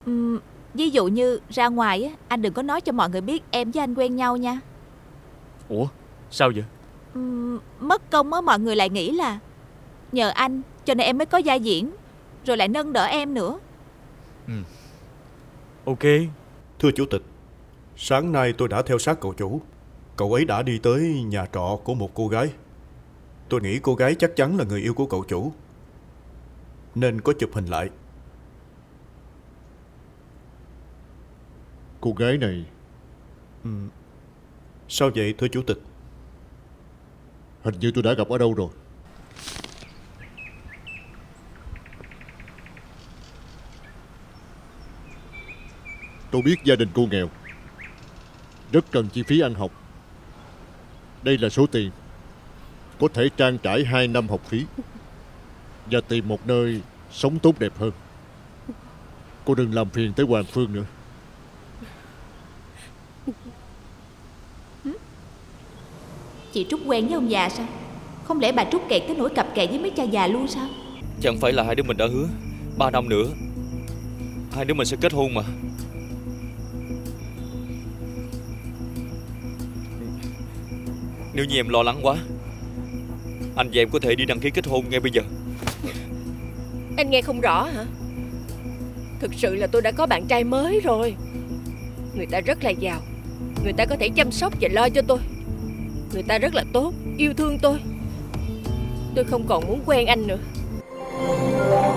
Ví dụ như ra ngoài á, anh đừng có nói cho mọi người biết em với anh quen nhau nha. Ủa sao vậy? Mất công á, mọi người lại nghĩ là nhờ anh cho nên em mới có gia diễn, rồi lại nâng đỡ em nữa. Ok. Thưa chủ tịch, sáng nay tôi đã theo sát cậu chủ. Cậu ấy đã đi tới nhà trọ của một cô gái. Tôi nghĩ cô gái chắc chắn là người yêu của cậu chủ, nên có chụp hình lại. Cô gái này Sao vậy thưa chủ tịch? hình như tôi đã gặp ở đâu rồi. Tôi biết gia đình cô nghèo, rất cần chi phí ăn học. Đây là số tiền có thể trang trải 2 năm học phí và tìm một nơi sống tốt đẹp hơn. Cô đừng làm phiền tới Hoàng Phương nữa. Chị Trúc quen với ông già sao? Không lẽ bà Trúc kẹt tới nỗi cặp kè với mấy cha già luôn sao? Chẳng phải là hai đứa mình đã hứa 3 năm nữa hai đứa mình sẽ kết hôn mà. Nếu như em lo lắng quá, anh và em có thể đi đăng ký kết hôn ngay bây giờ. Anh nghe không rõ hả? Thực sự là tôi đã có bạn trai mới rồi. Người ta rất là giàu, người ta có thể chăm sóc và lo cho tôi. Người ta rất là tốt, yêu thương tôi. Tôi không còn muốn quen anh nữa.